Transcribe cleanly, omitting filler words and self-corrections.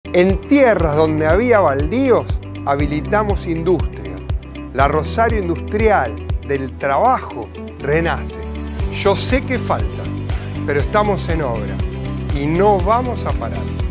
En tierras donde había baldíos, habilitamos industrias. La Rosario industrial del trabajo renace. Yo sé que falta, pero estamos en obra y no vamos a parar.